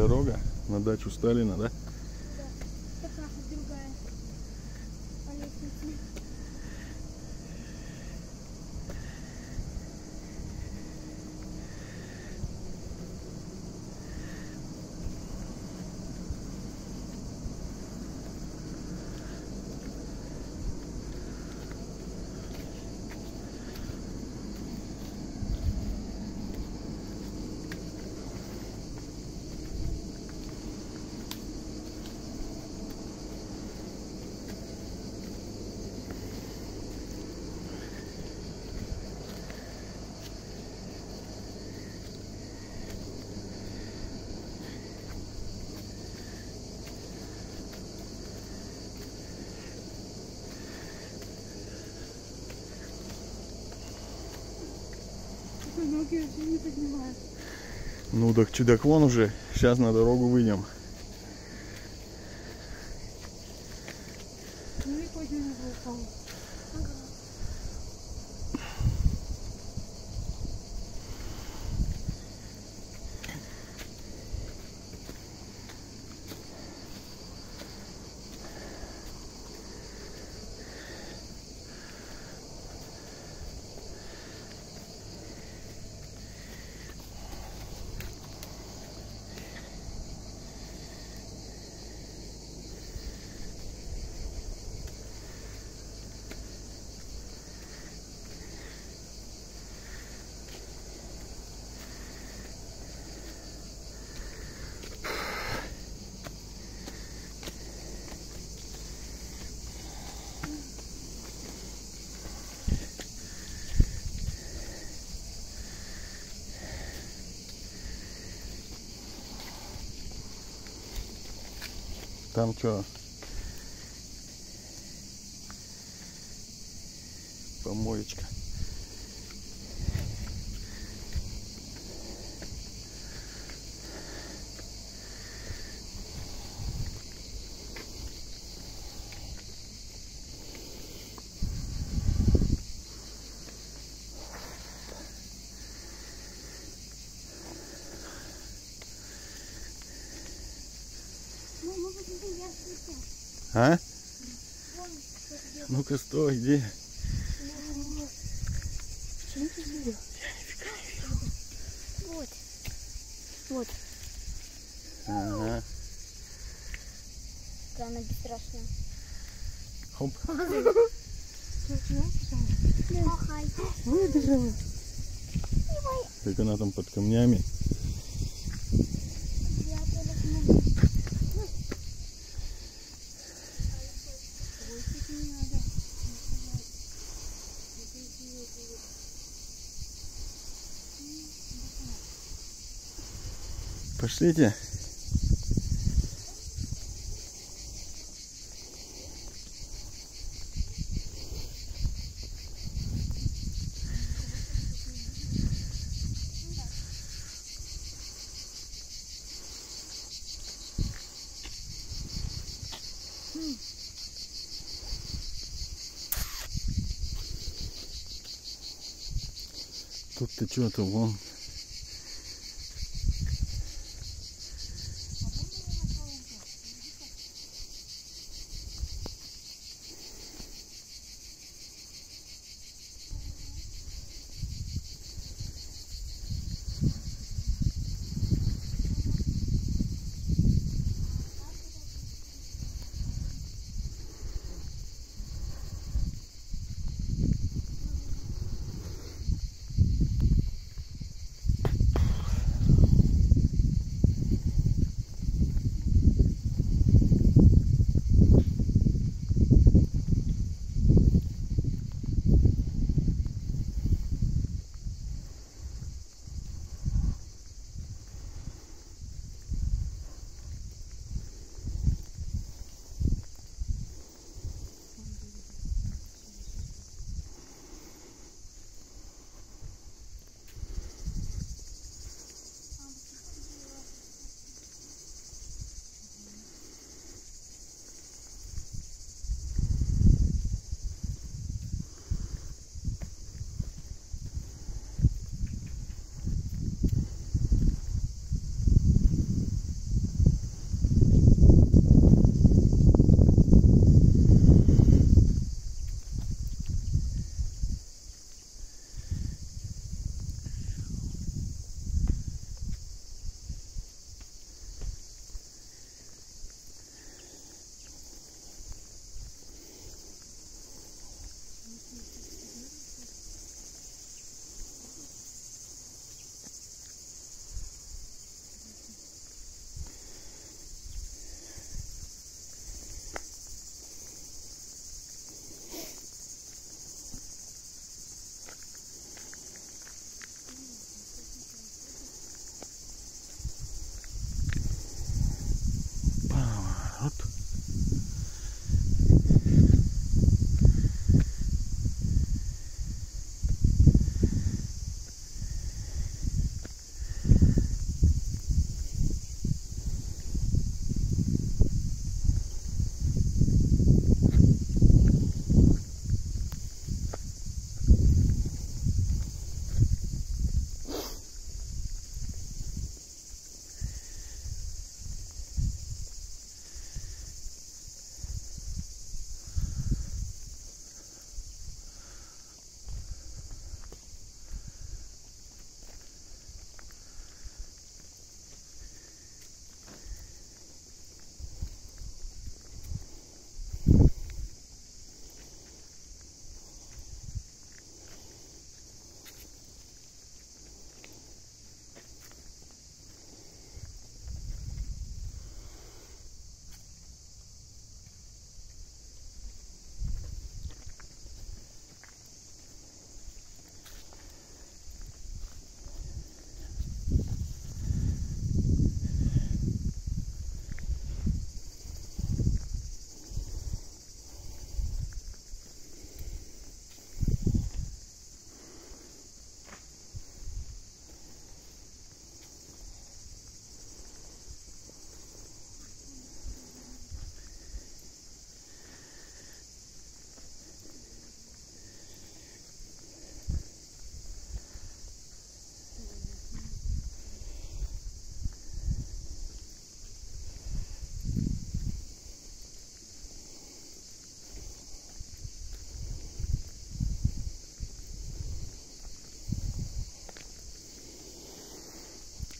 дорога на дачу Сталина, да? Да. Такая другая. По лестнице. Ноги вообще не поднимают. Ну так чудак вон уже. Сейчас на дорогу выйдем. Ну и хоть на него упал. Ага. Там что? Помоечка. А? Ну-ка, стой, где? Почему ты видел? Вот. Вот. Ага. Странно, бесстрашная. Хоп. Выбежала. Как она там под камнями. Пошлите. Тут-то что-то вон.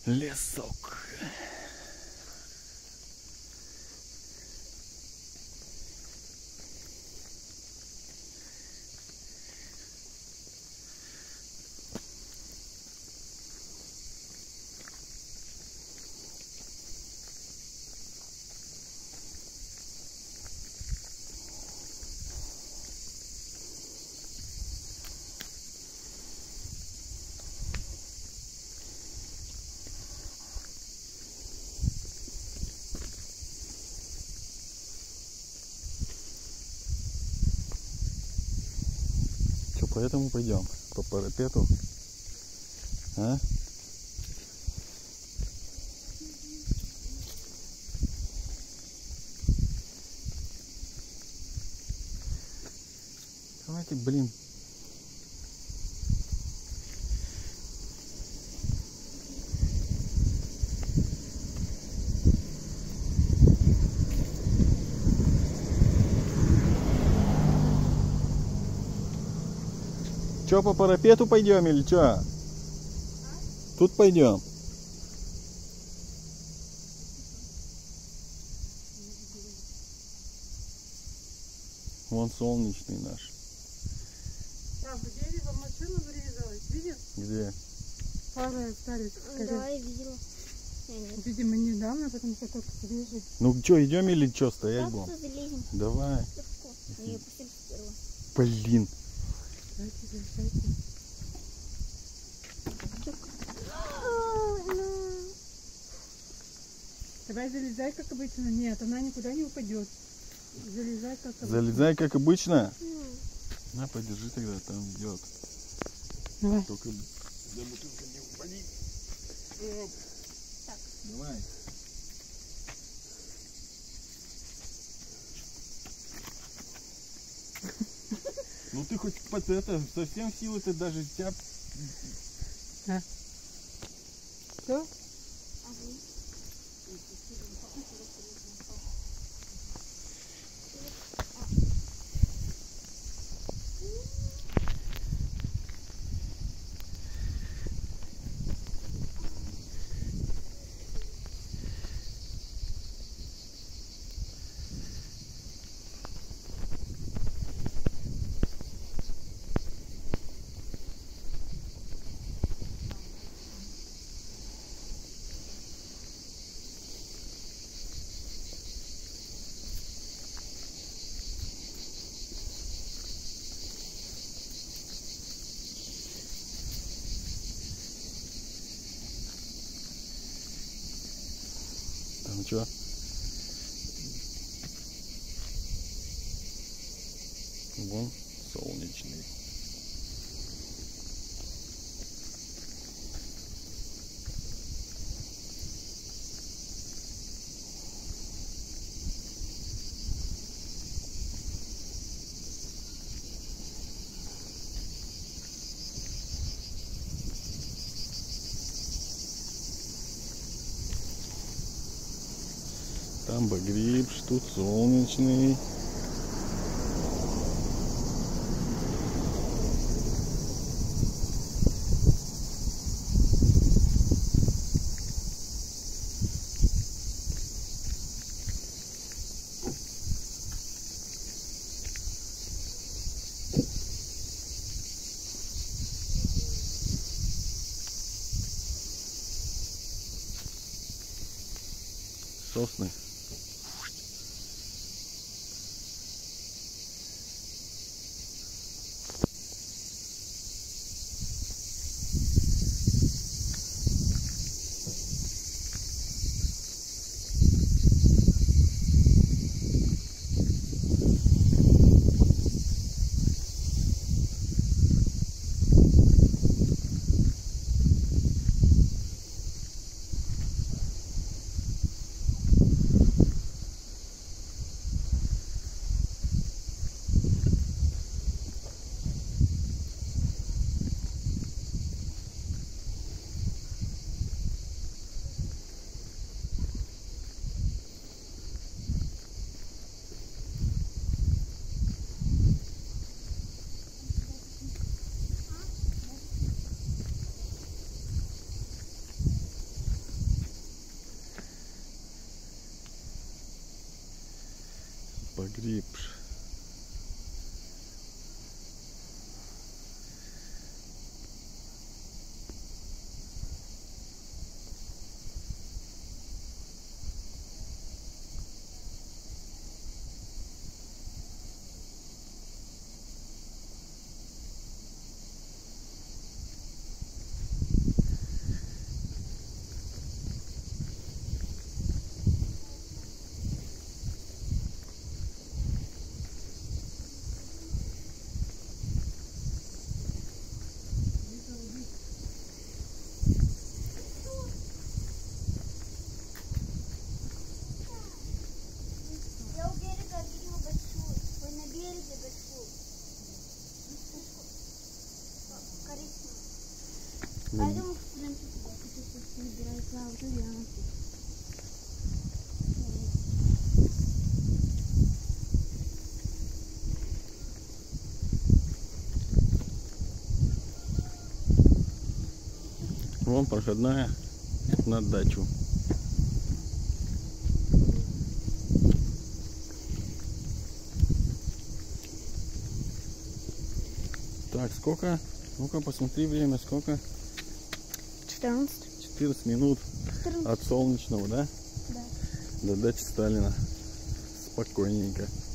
Лесок. Поэтому пойдем по парапету. А? Давайте, блин. Че, по парапету пойдем или что? Тут пойдем. Вон солнечный наш. А, в дерево машина врезалась, видишь? Где? Пара остались. Да, я видела. Нет. Видимо, недавно, потому что только свежий. Ну что, идем или что, стоять Так будем? что залезем Давай. легко. Я пустим сперва. Блин. Дайте, залезайте. Давай залезай, как обычно. Нет, она никуда не упадет. Залезай, как обычно. Залезай, как обычно. На, подержи тогда, там идет. Давай. Только за бутылкой не упади. Оп. Так. Давай. Ну ты хоть под это, совсем силы ты даже тебя... Что? Там что? Вон солнечный. Там багрипш, тут солнечный. Сосны. гриб. Я у берега видела большую. Ой, на береге большую. Коричневую. А я думаю, что прям туда. Кто-то набирает лавру, я. Вон проходная на дачу. Так, сколько? Ну-ка, посмотри время, сколько? 14. 14 минут 14. от солнечного, да? Да. До дачи Сталина. Спокойненько.